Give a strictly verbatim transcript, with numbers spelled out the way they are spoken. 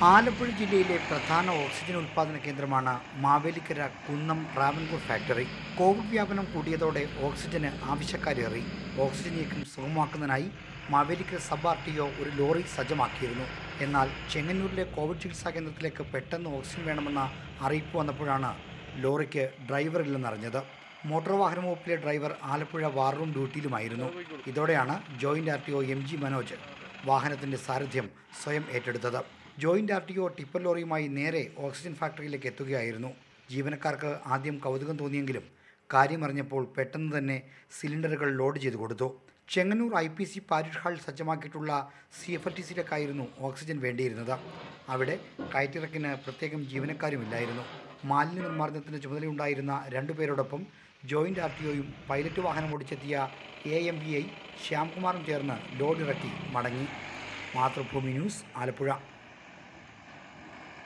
ആലപ്പുഴ ജില്ലയിലെ പ്രധാന ഓക്സിജൻ ഉൽപ്പാദന കേന്ദ്രമാണ് മാവേലിക്കര കുന്നം ട്രാവൻകൂർ ഫാക്ടറി. കോവിഡ് വ്യാപനം കൂടിയതോടെ ഓക്സിജന് ആവശ്യക്കാരേറി. ഓക്സിജൻ നീക്കം സുഗമമാക്കുന്നതിനായി Mavelikkara sub R T O ഒരു ലോറി സജ്ജമാക്കിയിരുന്നു. എന്നാൽ ചെങ്ങന്നൂരിലെ കോവിഡ് ചികിത്സാ കേന്ദ്രത്തിലേക്ക് പെട്ടെന്ന് ഓക്സിജൻ വേണമെന്ന അറിയിപ്പ് വന്നപ്പോഴാണ് ലോറിക്ക് ഡ്രൈവറില്ലെന്നറിഞ്ഞത്. മോട്ടോർ വാഹന വകുപ്പിലെ ഡ്രൈവർ ആലപ്പുഴ വാർ റൂം ഡ്യൂട്ടിയിലുമായിരുന്നു. ഇതോടെയാണ് joint R T O M G Manoj വാഹനത്തിൻ്റെ സാരഥ്യം സ്വയം ഏറ്റെടുത്തത്. Joint R T O tipper ലോറിയുമായി നേരെ ഓക്സിജൻ ഫാക്ടറിയിലേക്ക് എത്തുകയായിരുന്നു. ജീവനക്കാർക്ക് ആദ്യം കൗതുകം തോന്നിയെങ്കിലും കാര്യമറിഞ്ഞപ്പോൾ പെട്ടെന്ന് തന്നെ സിലിണ്ടറുകൾ ലോഡ് ചെയ്തു കൊടുത്തു. Chengannur I P C parish hall സജ്ജമാക്കിയിട്ടുള്ള സി എഫ് എൽ ടി സിയിലേക്കായിരുന്നു ഓക്സിജൻ വേണ്ടിയിരുന്നത്. അവിടെ കയറ്റിറക്കിന് പ്രത്യേകം ജീവനക്കാരുമില്ലായിരുന്നു. മാലിന്യ നിർമ്മാർജ്ജനത്തിന് ചുമതലയുണ്ടായിരുന്ന രണ്ടുപേരോടൊപ്പം ജോയിന്റ് ആർ ടി ഒയും പൈലറ്റ് വാഹനം ഓടിച്ചെത്തിയ എ എം ബി ഐ ശ്യാംകുമാറും ചേർന്ന് ലോഡ് ഇറക്കി മടങ്ങി. മാതൃഭൂമി ന്യൂസ്, ആലപ്പുഴ.